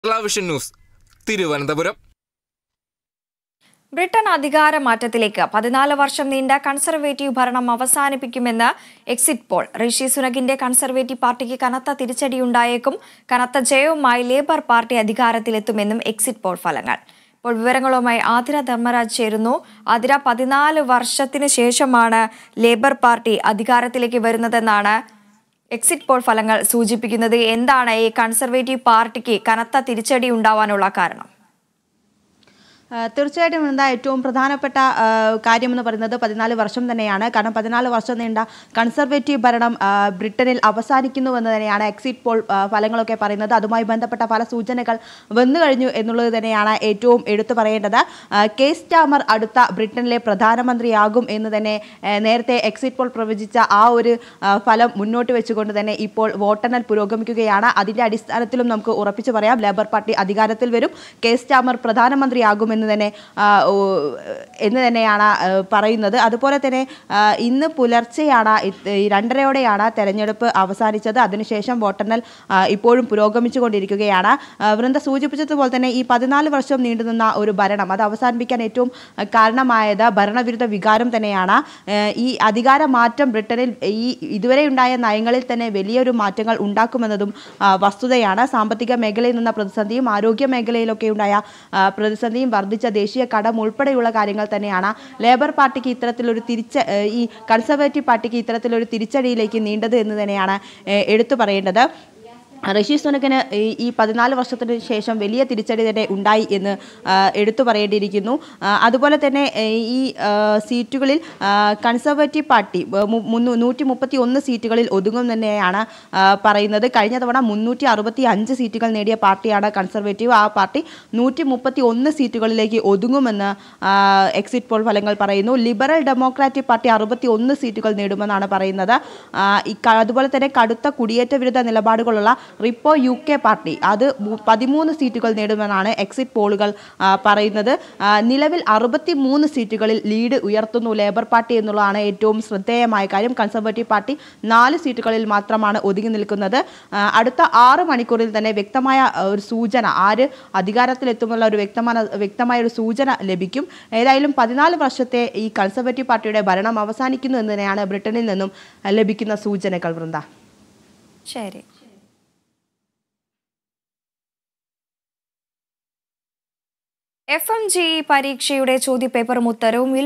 Keralavision news Thiruvananthapuram. Britain അധികാരമാറ്റത്തിലേക്ക് 14 വർഷം നീണ്ട കൺസർവേറ്റീവ് ഭരണം അവസാനിപ്പിക്കുമെന്ന് എക്സിറ്റ് പോൾ. ഋഷി സുനകിന്റെ കൺസർവേറ്റീവ് പാർട്ടിക്ക് കനത്ത തിരിച്ചടിയുണ്ടായേക്കും. കനത്ത ജയവുമായി ലേബർ പാർട്ടി അധികാരത്തിലെത്തുമെന്നും എക്സിറ്റ് പോൾ ഫലങ്ങൾ. ഇപ്പോൾ വിവരങ്ങളുമായി ആതിര ധർമ്മരാജ് ചേരുന്നു. ആതിര, 14 വർഷത്തിന് ശേഷമാണ് ലേബർ പാർട്ടി അധികാരത്തിലേക്ക് വരുന്നതെന്നാണ് എക്സിറ്റ് പോൾ ഫലങ്ങൾ സൂചിപ്പിക്കുന്നത്. എന്താണ് ഈ കൺസർവേറ്റീവ് പാർട്ടിക്ക് കനത്ത തിരിച്ചടി ഉണ്ടാവാനുള്ള കാരണം? തീർച്ചയായിട്ടും എന്താ ഏറ്റവും പ്രധാനപ്പെട്ട കാര്യമെന്ന് പറയുന്നത് 14 വർഷം തന്നെയാണ്. കാരണം 14 വർഷം നീണ്ട കൺസർവേറ്റീവ് ഭരണം ബ്രിട്ടനിൽ അവസാനിക്കുന്നുവെന്ന് തന്നെയാണ് എക്സിറ്റ് പോൾ ഫലങ്ങളൊക്കെ പറയുന്നത്. അതുമായി ബന്ധപ്പെട്ട പല സൂചനകൾ വന്നു കഴിഞ്ഞു എന്നുള്ളത് തന്നെയാണ് ഏറ്റവും എടുത്തു പറയേണ്ടത്. കെയർ സ്റ്റാമർ അടുത്ത ബ്രിട്ടനിലെ പ്രധാനമന്ത്രിയാകും എന്ന് തന്നെ നേരത്തെ എക്സിറ്റ് പോൾ പ്രവചിച്ച ആ ഒരു ഫലം മുന്നോട്ട് വെച്ചുകൊണ്ട് തന്നെ ഇപ്പോൾ വോട്ടെണ്ണൽ പുരോഗമിക്കുകയാണ്. അതിൻ്റെ അടിസ്ഥാനത്തിലും നമുക്ക് ഉറപ്പിച്ചു പറയാം ലേബർ പാർട്ടി അധികാരത്തിൽ വരും. കെയർ സ്റ്റാമർ പ്രധാനമന്ത്രിയാകും എന്ന് തന്നെയാണ് പറയുന്നത്. അതുപോലെ തന്നെ ഇന്ന് പുലർച്ചെയാണ് 2:30 തെരഞ്ഞെടുപ്പ് അവസാനിച്ചത്. അതിനുശേഷം വോട്ടെണ്ണൽ ഇപ്പോഴും പുരോഗമിച്ചുകൊണ്ടിരിക്കുകയാണ്. വൃന്ദ സൂചിപ്പിച്ചതുപോലെ തന്നെ ഈ 14 വർഷം നീണ്ടുനിന്ന ഒരു ഭരണം അത് അവസാനിപ്പിക്കാൻ ഏറ്റവും കാരണമായത് ഭരണവിരുദ്ധ വികാരം തന്നെയാണ്. ഈ അധികാര മാറ്റം ബ്രിട്ടനിൽ ഇതുവരെ ഉണ്ടായ നയങ്ങളിൽ തന്നെ വലിയൊരു മാറ്റങ്ങൾ ഉണ്ടാക്കുമെന്നതും വസ്തുതയാണ്. സാമ്പത്തിക മേഖലയിൽ നിന്ന പ്രതിസന്ധിയും ആരോഗ്യ മേഖലയിലൊക്കെ ഉണ്ടായ പ്രതിസന്ധിയും വർദ്ധിച്ച ദേശീയ കടം ഉൾപ്പെടെയുള്ള കാര്യങ്ങൾ തന്നെയാണ് ലേബർ പാർട്ടിക്ക് ഇത്തരത്തിലൊരു ഈ കൺസർവേറ്റീവ് പാർട്ടിക്ക് ഇത്തരത്തിലൊരു തിരിച്ചടിയിലേക്ക് നീണ്ടത് എന്ന് തന്നെയാണ് എടുത്തു പറയേണ്ടത്. ഋഷി സുനകിന് ഈ 14 വർഷത്തിന് ശേഷം വലിയ തിരിച്ചടി തന്നെ ഉണ്ടായി എന്ന് എടുത്തു പറയേണ്ടിയിരിക്കുന്നു. അതുപോലെ തന്നെ ഈ സീറ്റുകളിൽ കൺസർവേറ്റീവ് പാർട്ടി 131 സീറ്റുകളിൽ ഒതുങ്ങും തന്നെയാണ് പറയുന്നത്. കഴിഞ്ഞ തവണ 365 സീറ്റുകൾ നേടിയ പാർട്ടിയാണ് കൺസർവേറ്റീവ്. ആ പാർട്ടി 131 സീറ്റുകളിലേക്ക് ഒതുങ്ങുമെന്ന് എക്സിറ്റ് പോൾ ഫലങ്ങൾ പറയുന്നു. ലിബറൽ ഡെമോക്രാറ്റിക് പാർട്ടി 61 സീറ്റുകൾ നേടുമെന്നാണ് പറയുന്നത്. അതുപോലെ തന്നെ കടുത്ത കുടിയേറ്റ വിരുദ്ധ നിലപാടുകളുള്ള റിപ്പോ UK പാർട്ടി അത് 13 സീറ്റുകൾ നേടുമെന്നാണ് എക്സിറ്റ് പോളുകൾ പറയുന്നത്. നിലവിൽ 63 സീറ്റുകളിൽ ലീഡ് ഉയർത്തുന്നു ലേബർ പാർട്ടി എന്നുള്ളതാണ് ഏറ്റവും ശ്രദ്ധേയമായ കാര്യം. കൺസർവേറ്റീവ് പാർട്ടി 4 സീറ്റുകളിൽ മാത്രമാണ് ഒതുങ്ങി നിൽക്കുന്നത്. അടുത്ത 6 മണിക്കൂറിൽ തന്നെ വ്യക്തമായ ഒരു സൂചന ആര് അധികാരത്തിലെത്തുമുള്ള ഒരു വ്യക്തമായ ഒരു സൂചന ലഭിക്കും. ഏതായാലും 14 വർഷത്തെ ഈ കൺസർവേറ്റീവ് പാർട്ടിയുടെ ഭരണം അവസാനിക്കുന്നു എന്ന് തന്നെയാണ് ബ്രിട്ടനിൽ നിന്നും ലഭിക്കുന്ന സൂചനകൾ. വൃന്ദ, ശരി. FMGE പരീക്ഷയുടെ ചോദ്യപേപ്പറും ഉത്തരവും